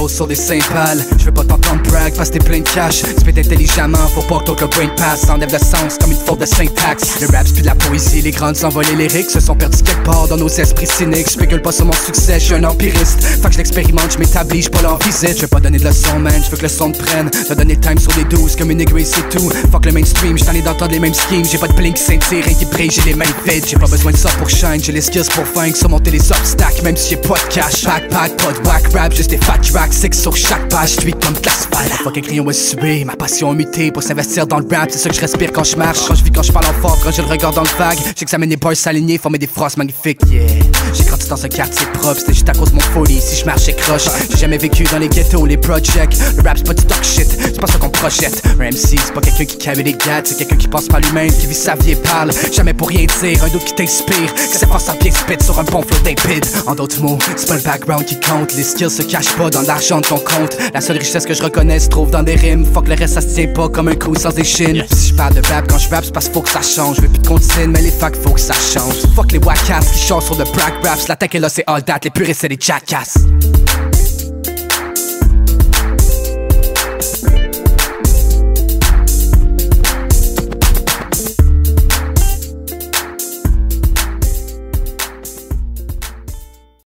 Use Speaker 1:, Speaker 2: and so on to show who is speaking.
Speaker 1: flows sur des cymbales. Je veux pas t'entendre brag parce que t'es plein de cash. Spit intelligemment, faut pas que ton brain pass. Enlève de sens comme une faute de syntaxe. Le rap c'est plus de la poésie, les grandes envolées lyriques se sont perdus quelque part dans nos esprits cyniques. J'spécule pas sur mon succès, j'suis un empiriste. Fait que je l'expérimente, j'm'établis, j'suis pas là en visite. Je veux pas donner de leçons man, j'veux que le son te prenne. Te donner le time sur les 12 comme une aiguille c'est tout. Fuck le mainstream, j't'en ai d'entendre les mêmes schemes. J'ai pas de bling qui scintille, rien qui brille, j'ai les mains vides. J'ai pas besoin de ça pour shine, j'ai les skills pour vaincre. Surmonter les obstacles, même si j'ai pas de cash. Backpack, pas de whack rap, juste des fat tracks. Six sur chaque page, j'suis comme de l'asphalte. Fuck un crayon à suer, ma passion a muté pour s'investir dans le rap. C'est ça que je respire quand je marche, quand je vis, quand je parle en fort, quand j'ai le regard dans le vague. J'examine les boys s'aligner, former des phrases magnifiques, yeah. J'ai grandi dans un quartier propre, c'était juste à cause de mon folie. Si je marche, j'écroche. J'ai jamais vécu dans les ghettos, les projects. Le rap c'est pas du talk shit, c'est pas ça qu'on projette. Un MC c'est pas quelqu'un qui carry les gars, c'est quelqu'un qui pense par lui-même, qui vit sa vie et parle. Jamais pour rien dire, un doute qui t'inspire, que c'est force à bien spit sur un bon flow d'impide. En d'autres mots, c'est pas le background qui compte, les skills se cachent pas dans l'argent de ton compte. La seule richesse que je reconnais se trouve dans des rimes. Fuck le reste, ça se tient pas comme un coup sans échine. Si je parle de rap quand je rappe, c'est parce qu'il faut que ça change. Je veux plus de comptine, mais les facts faut que ça change. Fuck les wackass qui chantent sur de brag raps. La tech est là, c'est all that, les puristes c'est des jackass.